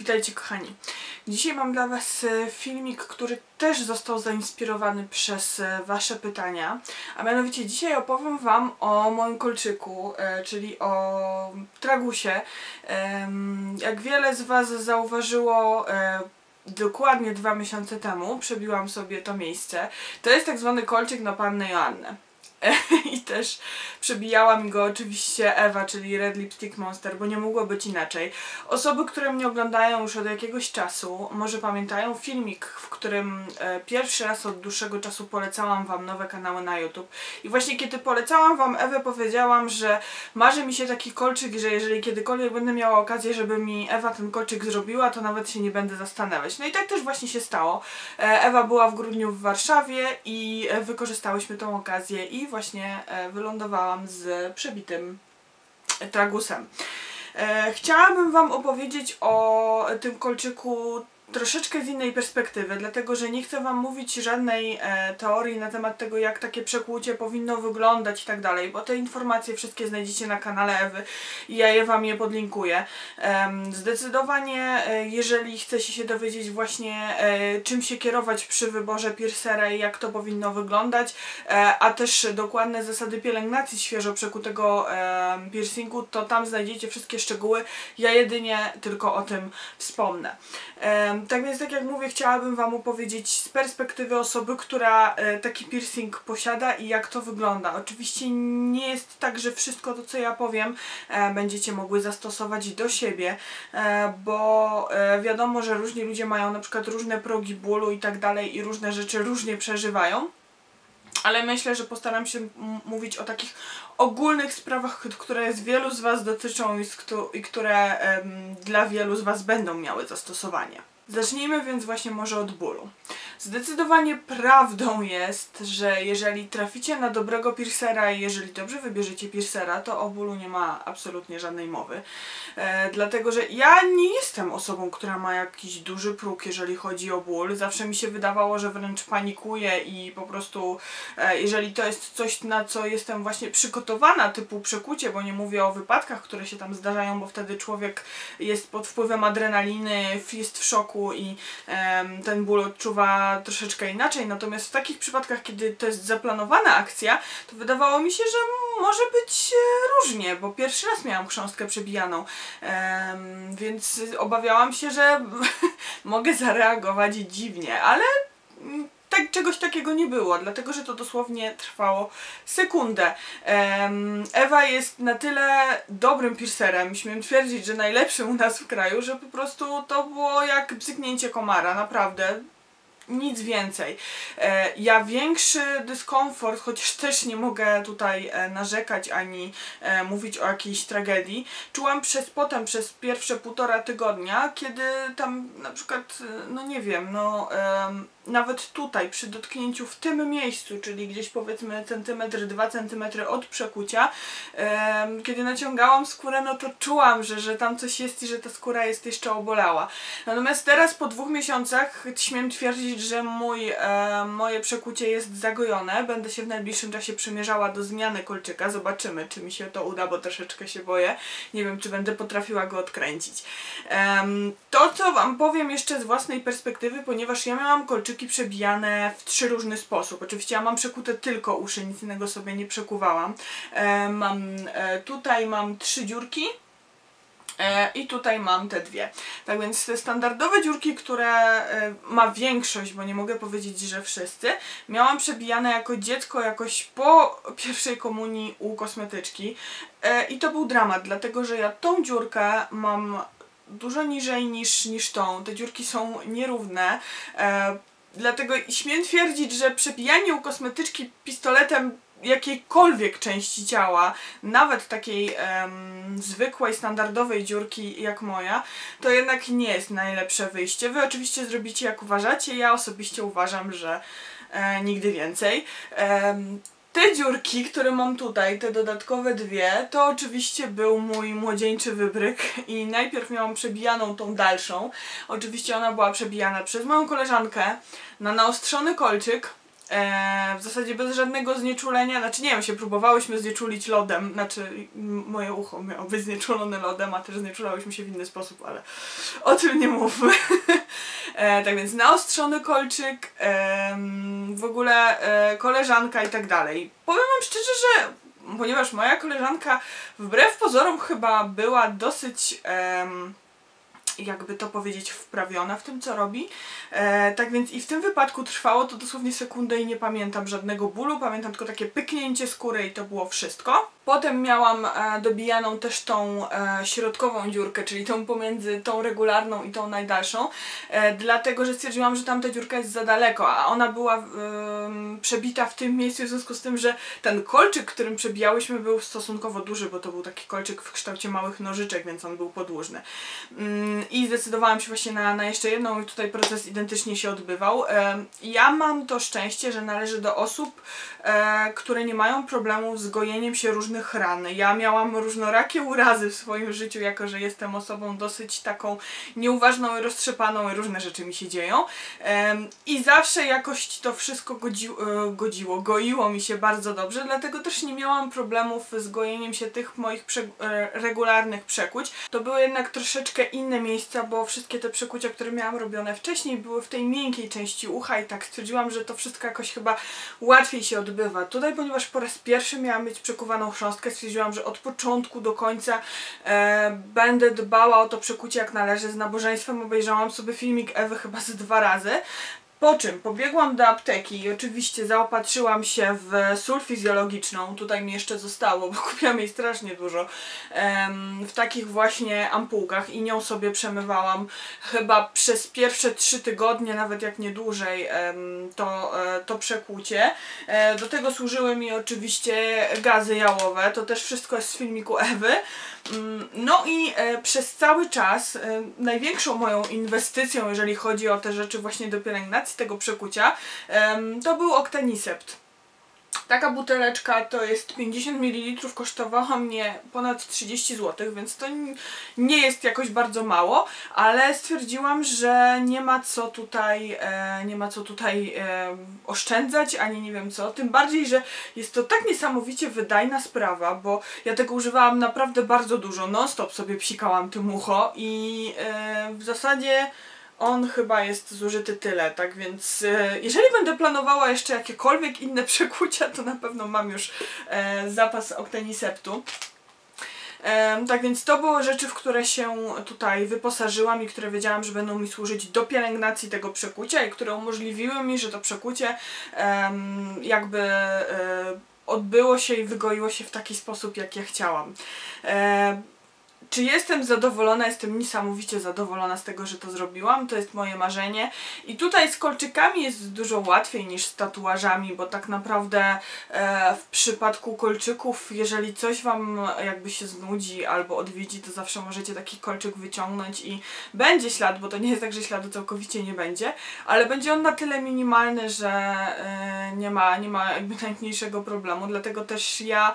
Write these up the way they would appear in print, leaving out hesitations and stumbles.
Witajcie kochani. Dzisiaj mam dla Was filmik, który też został zainspirowany przez Wasze pytania. A mianowicie dzisiaj opowiem Wam o moim kolczyku, czyli o tragusie. Jak wiele z Was zauważyło, dokładnie 2 miesiące temu przebiłam sobie to miejsce. To jest tak zwany kolczyk na Pannę Joannę. I też przebijała mi go oczywiście Ewa, czyli Red Lipstick Monster, bo nie mogło być inaczej. Osoby, które mnie oglądają już od jakiegoś czasu, może pamiętają filmik, w którym pierwszy raz od dłuższego czasu polecałam Wam nowe kanały na YouTube. I właśnie kiedy polecałam Wam Ewę, powiedziałam, że marzy mi się taki kolczyk i że jeżeli kiedykolwiek będę miała okazję, żeby mi Ewa ten kolczyk zrobiła, to nawet się nie będę zastanawiać. No i tak też właśnie się stało. Ewa była w grudniu w Warszawie i wykorzystałyśmy tą okazję i właśnie wylądowałam z przebitym tragusem. Chciałabym Wam opowiedzieć o tym kolczyku troszeczkę z innej perspektywy, dlatego że nie chcę Wam mówić żadnej teorii na temat tego, jak takie przekłucie powinno wyglądać i tak dalej, bo te informacje wszystkie znajdziecie na kanale Ewy i ja Wam je podlinkuję. Zdecydowanie, jeżeli chcecie się dowiedzieć właśnie czym się kierować przy wyborze piercera i jak to powinno wyglądać, a też dokładne zasady pielęgnacji świeżo przekutego piercingu, to tam znajdziecie wszystkie szczegóły. Ja jedynie tylko o tym wspomnę. Tak więc, tak jak mówię, chciałabym Wam opowiedzieć z perspektywy osoby, która taki piercing posiada i jak to wygląda. Oczywiście nie jest tak, że wszystko to, co ja powiem, będziecie mogły zastosować do siebie, bo wiadomo, że różni ludzie mają na przykład różne progi bólu i tak dalej i różne rzeczy różnie przeżywają. Ale myślę, że postaram się mówić o takich ogólnych sprawach, które z wielu z Was dotyczą i które dla wielu z Was będą miały zastosowanie. Zacznijmy więc właśnie może od bólu. Zdecydowanie prawdą jest, że jeżeli traficie na dobrego piercera i jeżeli dobrze wybierzecie piercera, to o bólu nie ma absolutnie żadnej mowy. Dlatego, że ja nie jestem osobą, która ma jakiś duży próg, jeżeli chodzi o ból. Zawsze mi się wydawało, że wręcz panikuję i po prostu jeżeli to jest coś, na co jestem właśnie przygotowana, typu przekucie, bo nie mówię o wypadkach, które się tam zdarzają, bo wtedy człowiek jest pod wpływem adrenaliny, jest w szoku i ten ból odczuwa troszeczkę inaczej, natomiast w takich przypadkach, kiedy to jest zaplanowana akcja, to wydawało mi się, że może być różnie, bo pierwszy raz miałam chrząstkę przebijaną, więc obawiałam się, że mogę zareagować dziwnie, ale czegoś takiego nie było, dlatego że to dosłownie trwało sekundę. Ewa jest na tyle dobrym piercerem, śmiem twierdzić, że najlepszym u nas w kraju, że po prostu to było jak bzyknięcie komara, naprawdę. Nic więcej. Ja większy dyskomfort, chociaż też nie mogę tutaj narzekać ani mówić o jakiejś tragedii, czułam potem przez pierwsze 1,5 tygodnia, kiedy tam na przykład, no nie wiem, no nawet tutaj przy dotknięciu w tym miejscu, czyli gdzieś powiedzmy centymetr, 2 centymetry od przekucia, kiedy naciągałam skórę, no to czułam, że tam coś jest i że ta skóra jest jeszcze obolała. Natomiast teraz po 2 miesiącach śmiem twierdzić, że moje przekucie jest zagojone. Będę się w najbliższym czasie przymierzała do zmiany kolczyka. Zobaczymy, czy mi się to uda, bo troszeczkę się boję. Nie wiem, czy będę potrafiła go odkręcić. To, co Wam powiem jeszcze z własnej perspektywy, ponieważ ja miałam kolczyki przebijane w 3 różny sposób. Oczywiście ja mam przekute tylko uszy, nic innego sobie nie przekuwałam. Tutaj mam 3 dziurki. I tutaj mam te 2. Tak więc te standardowe dziurki, które ma większość, bo nie mogę powiedzieć, że wszyscy, miałam przebijane jako dziecko jakoś po pierwszej komunii u kosmetyczki. I to był dramat, dlatego że ja tą dziurkę mam dużo niżej niż tą. Te dziurki są nierówne. Dlatego śmiem twierdzić, że przebijanie u kosmetyczki pistoletem jakiejkolwiek części ciała, nawet takiej zwykłej, standardowej dziurki jak moja, to jednak nie jest najlepsze wyjście. Wy oczywiście zrobicie jak uważacie, ja osobiście uważam, że nigdy więcej. Te dziurki, które mam tutaj, te dodatkowe 2, to oczywiście był mój młodzieńczy wybryk i najpierw miałam przebijaną tą dalszą. Oczywiście ona była przebijana przez moją koleżankę na naostrzony kolczyk, w zasadzie bez żadnego znieczulenia, znaczy nie wiem, się próbowałyśmy znieczulić lodem, znaczy moje ucho miało być znieczulone lodem, a też znieczulałyśmy się w inny sposób, ale o tym nie mówmy. Tak więc naostrzony kolczyk, w ogóle koleżanka i tak dalej. Powiem wam szczerze, że ponieważ moja koleżanka wbrew pozorom chyba była dosyć jakby to powiedzieć, wprawiona w tym, co robi. Tak więc i w tym wypadku trwało to dosłownie sekundę i nie pamiętam żadnego bólu, pamiętam tylko takie pyknięcie skóry i to było wszystko. Potem miałam dobijaną też tą środkową dziurkę, czyli tą pomiędzy tą regularną i tą najdalszą, dlatego, że stwierdziłam, że tamta dziurka jest za daleko, a ona była przebita w tym miejscu, w związku z tym, że ten kolczyk, którym przebijałyśmy, był stosunkowo duży, bo to był taki kolczyk w kształcie małych nożyczek, więc on był podłużny. I zdecydowałam się właśnie na jeszcze jedną i tutaj proces identycznie się odbywał. Ja mam to szczęście, że należę do osób, które nie mają problemu z gojeniem się różnych ran. Ja miałam różnorakie urazy w swoim życiu, jako że jestem osobą dosyć taką nieuważną i roztrzepaną i różne rzeczy mi się dzieją. I zawsze jakoś to wszystko goiło mi się bardzo dobrze, dlatego też nie miałam problemów z gojeniem się tych moich regularnych przekłuć. To były jednak troszeczkę inne miejsca, bo wszystkie te przekłucia, które miałam robione wcześniej, były w tej miękkiej części ucha i tak stwierdziłam, że to wszystko jakoś chyba łatwiej się odbywa. Tutaj, ponieważ po raz pierwszy miałam mieć przekuwaną chrząstkę, stwierdziłam, że od początku do końca będę dbała o to przekucie jak należy. Z nabożeństwem obejrzałam sobie filmik Ewy chyba z 2 razy. Po czym pobiegłam do apteki i oczywiście zaopatrzyłam się w sól fizjologiczną, tutaj mi jeszcze zostało, bo kupiłam jej strasznie dużo, w takich właśnie ampułkach i nią sobie przemywałam chyba przez pierwsze 3 tygodnie, nawet jak nie dłużej, to przekłucie. Do tego służyły mi oczywiście gazy jałowe, to też wszystko jest z filmiku Ewy. No i przez cały czas największą moją inwestycją, jeżeli chodzi o te rzeczy właśnie do pielęgnacji tego przekucia, to był Octenisept. Taka buteleczka to jest 50 ml, kosztowała mnie ponad 30 zł, więc to nie jest jakoś bardzo mało, ale stwierdziłam, że nie ma co tutaj oszczędzać, ani nie wiem co, tym bardziej, że jest to tak niesamowicie wydajna sprawa, bo ja tego używałam naprawdę bardzo dużo, non stop sobie psikałam tym ucho i w zasadzie on chyba jest zużyty tyle, tak więc jeżeli będę planowała jeszcze jakiekolwiek inne przekłucia, to na pewno mam już zapas Octeniseptu. Tak więc to były rzeczy, w które się tutaj wyposażyłam i które wiedziałam, że będą mi służyć do pielęgnacji tego przekucia i które umożliwiły mi, że to przekucie jakby odbyło się i wygoiło się w taki sposób, jak ja chciałam. Czy jestem zadowolona? Jestem niesamowicie zadowolona z tego, że to zrobiłam. To jest moje marzenie. I tutaj z kolczykami jest dużo łatwiej niż z tatuażami, bo tak naprawdę w przypadku kolczyków, jeżeli coś wam jakby się znudzi albo odwiedzi, to zawsze możecie taki kolczyk wyciągnąć i będzie ślad, bo to nie jest tak, że śladu całkowicie nie będzie, ale będzie on na tyle minimalny, że nie ma jakby najmniejszego problemu. Dlatego też ja,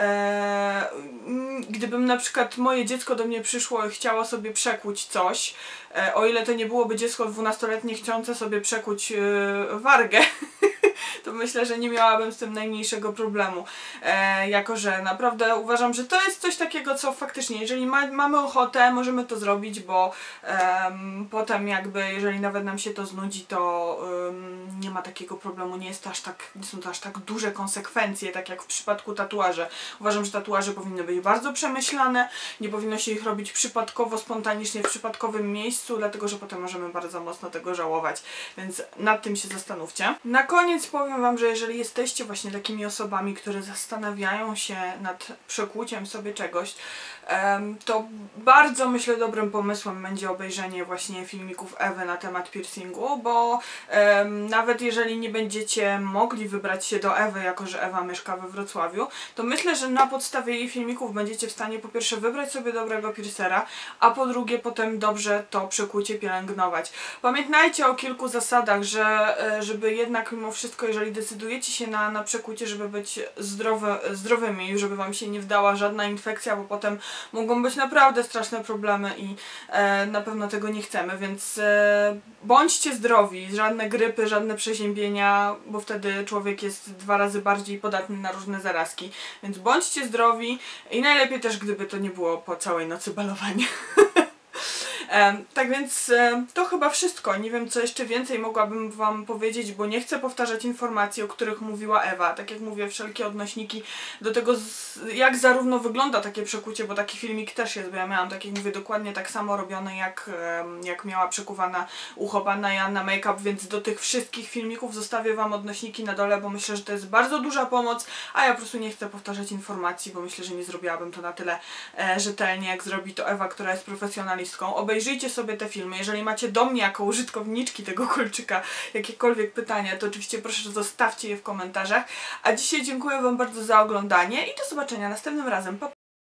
gdybym na przykład moje dziecko do mnie przyszło i chciało sobie przekłuć coś, o ile to nie byłoby dziecko 12-letnie chcące sobie przekuć wargę, to myślę, że nie miałabym z tym najmniejszego problemu. Jako że naprawdę uważam, że to jest coś takiego, co faktycznie, jeżeli mamy ochotę, możemy to zrobić, bo potem jakby, jeżeli nawet nam się to znudzi, to nie ma takiego problemu, nie są to aż tak duże konsekwencje, tak jak w przypadku tatuaży. Uważam, że tatuaże powinny być bardzo przemyślane, nie powinno się ich robić przypadkowo, spontanicznie, w przypadkowym miejscu, dlatego, że potem możemy bardzo mocno tego żałować, więc nad tym się zastanówcie. Na koniec powiem wam, że jeżeli jesteście właśnie takimi osobami, które zastanawiają się nad przekłuciem sobie czegoś, to bardzo myślę dobrym pomysłem będzie obejrzenie właśnie filmików Ewy na temat piercingu, bo nawet jeżeli nie będziecie mogli wybrać się do Ewy, jako że Ewa mieszka we Wrocławiu, to myślę, że na podstawie jej filmików będziecie w stanie po pierwsze wybrać sobie dobrego piercera, a po drugie potem dobrze to przekłucie pielęgnować. Pamiętajcie o kilku zasadach, że żeby jednak mimo wszystko wszystko, jeżeli decydujecie się na przekłucie, żeby być zdrowymi, żeby wam się nie wdała żadna infekcja, bo potem mogą być naprawdę straszne problemy i na pewno tego nie chcemy, więc bądźcie zdrowi, żadne grypy, żadne przeziębienia, bo wtedy człowiek jest 2 razy bardziej podatny na różne zarazki, więc bądźcie zdrowi i najlepiej też, gdyby to nie było po całej nocy balowania. Tak więc to chyba wszystko. Nie wiem, co jeszcze więcej mogłabym wam powiedzieć, bo nie chcę powtarzać informacji, o których mówiła Ewa. Tak jak mówię, wszelkie odnośniki do tego, jak zarówno wygląda takie przekucie, bo taki filmik też jest, bo ja miałam, tak jak mówię, dokładnie tak samo robione, jak miała przekuwana ucho panna Joanna make-up, więc do tych wszystkich filmików zostawię wam odnośniki na dole, bo myślę, że to jest bardzo duża pomoc, a ja po prostu nie chcę powtarzać informacji, bo myślę, że nie zrobiłabym to na tyle rzetelnie, jak zrobi to Ewa, która jest profesjonalistką. Obejrzyjcie sobie te filmy. Jeżeli macie do mnie jako użytkowniczki tego kolczyka jakiekolwiek pytania, to oczywiście proszę, zostawcie je w komentarzach. A dzisiaj dziękuję wam bardzo za oglądanie i do zobaczenia następnym razem. Pa!